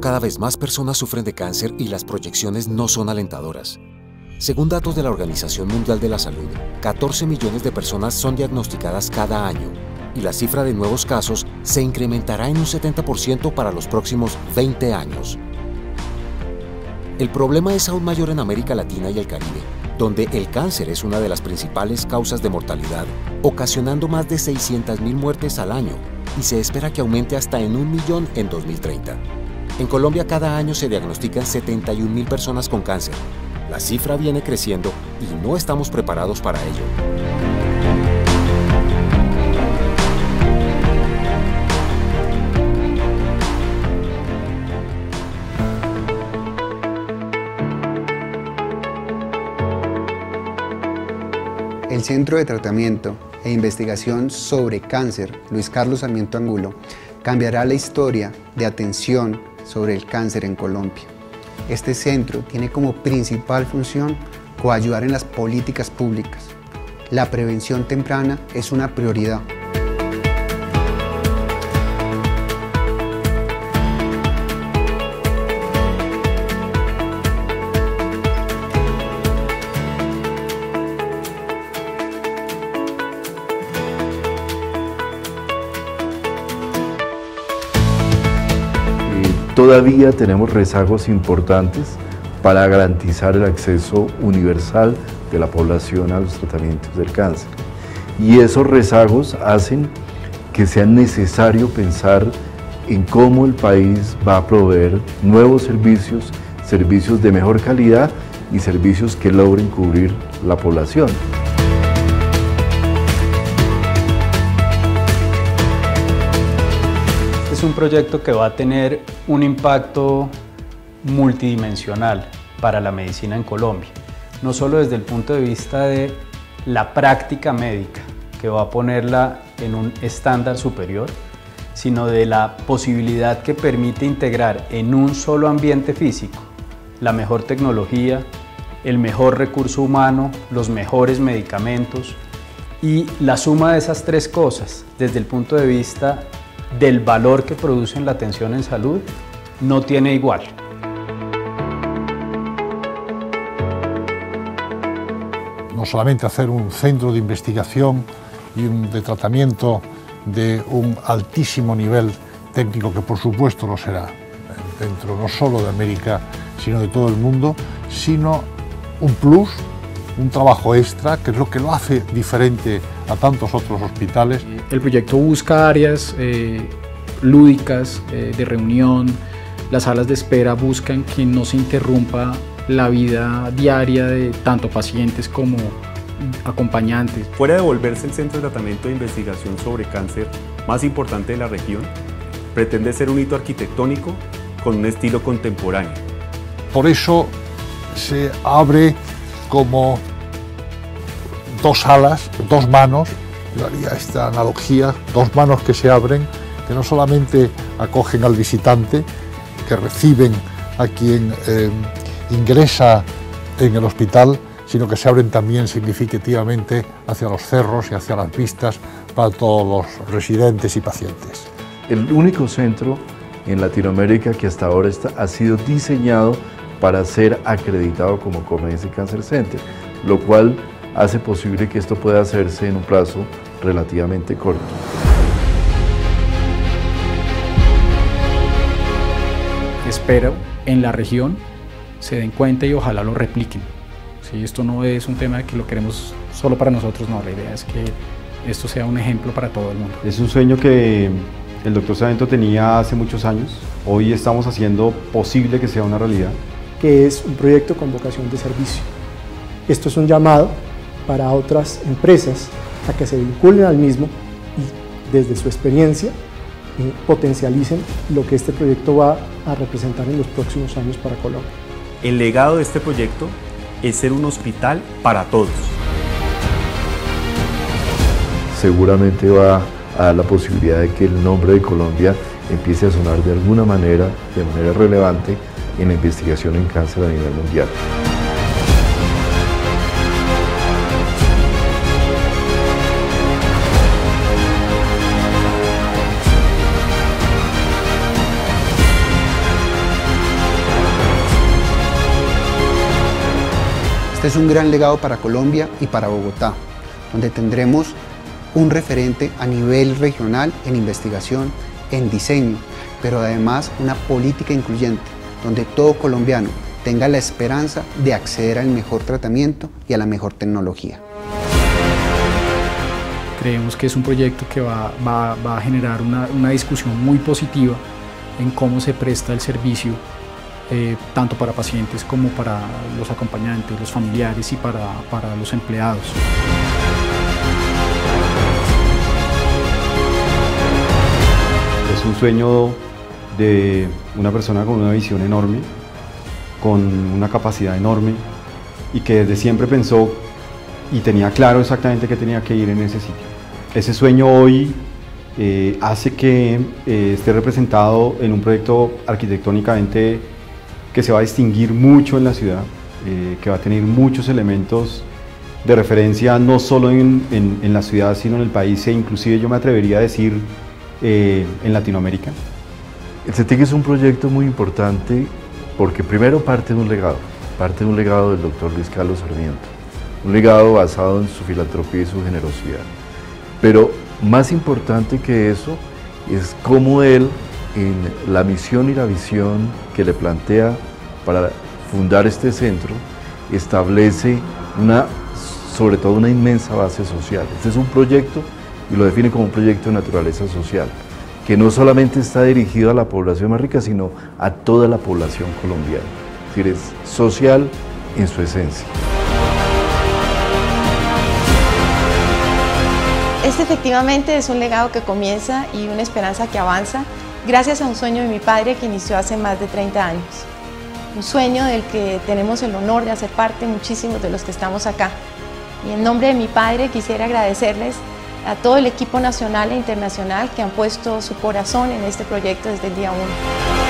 cada vez más personas sufren de cáncer y las proyecciones no son alentadoras. Según datos de la Organización Mundial de la Salud, 14 millones de personas son diagnosticadas cada año y la cifra de nuevos casos se incrementará en un 70% para los próximos 20 años. El problema es aún mayor en América Latina y el Caribe, donde el cáncer es una de las principales causas de mortalidad, ocasionando más de 600.000 muertes al año y se espera que aumente hasta en 1 millón en 2030. En Colombia cada año se diagnostican 71.000 personas con cáncer. La cifra viene creciendo y no estamos preparados para ello. El Centro de Tratamiento e Investigación sobre Cáncer Luis Carlos Sarmiento Angulo cambiará la historia de atención sobre el cáncer en Colombia. Este centro tiene como principal función coayudar en las políticas públicas. La prevención temprana es una prioridad. Todavía tenemos rezagos importantes para garantizar el acceso universal de la población a los tratamientos del cáncer. Y esos rezagos hacen que sea necesario pensar en cómo el país va a proveer nuevos servicios, servicios de mejor calidad y servicios que logren cubrir la población. Es un proyecto que va a tener un impacto multidimensional para la medicina en Colombia, no solo desde el punto de vista de la práctica médica, que va a ponerla en un estándar superior, sino de la posibilidad que permite integrar en un solo ambiente físico la mejor tecnología, el mejor recurso humano, los mejores medicamentos y la suma de esas tres cosas desde el punto de vista del valor que producen la atención en salud no tiene igual. No solamente hacer un centro de investigación y de tratamiento de un altísimo nivel técnico, que por supuesto lo será, dentro no solo de América, sino de todo el mundo, sino un plus, un trabajo extra, que es lo que lo hace diferente a tantos otros hospitales. El proyecto busca áreas lúdicas, de reunión. Las salas de espera buscan que no se interrumpa la vida diaria de tanto pacientes como acompañantes. Fuera de volverse el centro de tratamiento e investigación sobre cáncer más importante de la región, pretende ser un hito arquitectónico con un estilo contemporáneo. Por eso se abre como dos alas, dos manos, yo haría esta analogía, dos manos que se abren, que no solamente acogen al visitante, que reciben a quien ingresa en el hospital, sino que se abren también significativamente hacia los cerros y hacia las vistas para todos los residentes y pacientes. El único centro en Latinoamérica que hasta ahora ha sido diseñado para ser acreditado como Comense Cancer Center, lo cual hace posible que esto pueda hacerse en un plazo relativamente corto. Espero en la región se den cuenta y ojalá lo repliquen. ¿Sí? Esto no es un tema que lo queremos solo para nosotros, no, la idea es que esto sea un ejemplo para todo el mundo. Es un sueño que el doctor Sarmiento tenía hace muchos años, hoy estamos haciendo posible que sea una realidad. Que es un proyecto con vocación de servicio. Esto es un llamado para otras empresas a que se vinculen al mismo y desde su experiencia potencialicen lo que este proyecto va a representar en los próximos años para Colombia. El legado de este proyecto es ser un hospital para todos. Seguramente va a dar la posibilidad de que el nombre de Colombia empiece a sonar de alguna manera, de manera relevante, en la investigación en cáncer a nivel mundial. Este es un gran legado para Colombia y para Bogotá, donde tendremos un referente a nivel regional en investigación, en diseño, pero además una política incluyente, donde todo colombiano tenga la esperanza de acceder al mejor tratamiento y a la mejor tecnología. Creemos que es un proyecto que va a generar una discusión muy positiva en cómo se presta el servicio, tanto para pacientes como para los acompañantes, los familiares y para los empleados. Es un sueño de una persona con una visión enorme, con una capacidad enorme y que desde siempre pensó y tenía claro exactamente que tenía que ir en ese sitio. Ese sueño hoy hace que esté representado en un proyecto arquitectónicamente que se va a distinguir mucho en la ciudad, que va a tener muchos elementos de referencia no solo en la ciudad sino en el país e inclusive yo me atrevería a decir en Latinoamérica. El CETIC es un proyecto muy importante porque primero parte de un legado del doctor Luis Carlos Sarmiento, un legado basado en su filantropía y su generosidad. Pero más importante que eso es cómo él, en la misión y la visión que le plantea para fundar este centro, establece sobre todo una inmensa base social. Este es un proyecto, y lo define como un proyecto de naturaleza social, que no solamente está dirigido a la población más rica, sino a toda la población colombiana. Es decir, es social en su esencia. Este efectivamente es un legado que comienza y una esperanza que avanza gracias a un sueño de mi padre que inició hace más de 30 años. Un sueño del que tenemos el honor de hacer parte muchísimos de los que estamos acá. Y en nombre de mi padre quisiera agradecerles a todo el equipo nacional e internacional que han puesto su corazón en este proyecto desde el día 1.